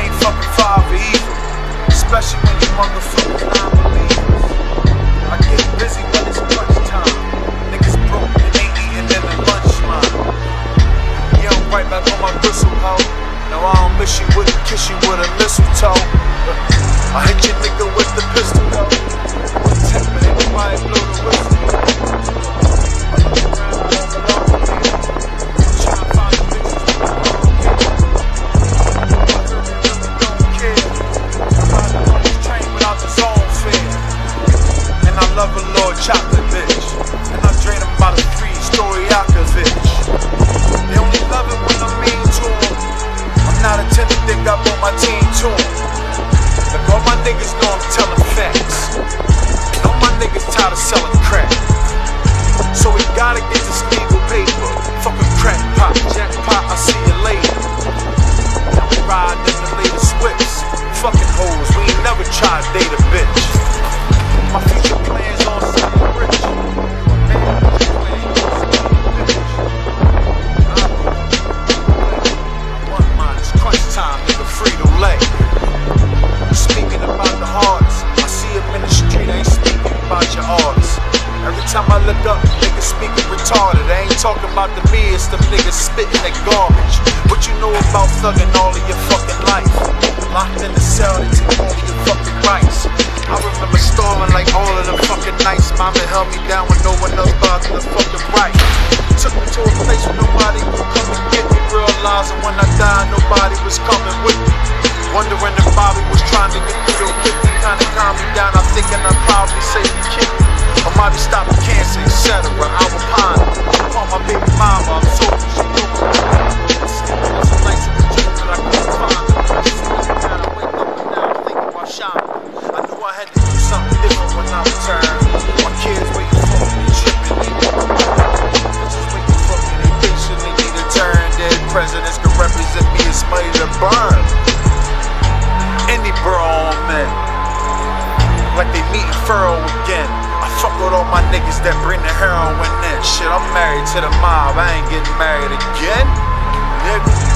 I ain't fucking father either, especially when you motherfuckers non-believers. I get busy when it's crunch time. Niggas broke and ain't eating in the lunch line. You don't right back on my gristle, hoe. No, I don't miss you, wouldn't kiss you with a mistletoe. I hit your nigga with the pistol, though. Tip it, ain't nobody blow the whistle. I look around, I don't belong here. I'm trying to find the bitches who don't care. I don't care. I'm riding on this train without the zone fare. And I love a little chocolate bitch. And I drain them about a 3-story Yakovich. They only love it when I'm mean to them. I'm not a tender dick, I brought my team to them. Like all my niggas know I'm telling facts. And all my niggas tired of selling crack. So we gotta get this legal paper. Fucking crack pop, jackpot, I see you later. Now we ride in the latest whips. Fucking hoes, we ain't never tried to date a bitch. My future plans on something rich. One mine, it's crunch time, nigga, free to lay. Speaking about the hardest, I see him in the street, I ain't speaking about your artists. Every time I look up, niggas speaking retarded. I ain't talking about the me, it's them niggas spitting that garbage. What you know about thugging all of your fucking life? Locked in the cell, they take all of your fucking rights. I remember stalling like all of them fucking nights. Mama held me down when no one else bothered to fucking right. Took me to a place where nobody would come and get me. Realizing when I died, nobody was coming with me. Wondering if Bobby was trying to get me to whip me, kinda calm me down. I'm thinking I'd probably save the kid. Or might be stopping cancer, etc. I will ponder. Call my baby mama, I'm so she knew me. Some nights in the dream that I couldn't find her. I wake up and now I'm thinking about shining. I knew I had to do something different when I returned. My kids waiting for me, they tripping, they bitches waiting for me, they patient, they need a turn. Dead presidents can represent me as money to burn. Any bro on me, like they meeting furrow again. I fuck with all my niggas that bring the heroin in. Shit, I'm married to the mob, I ain't getting married again, nigga.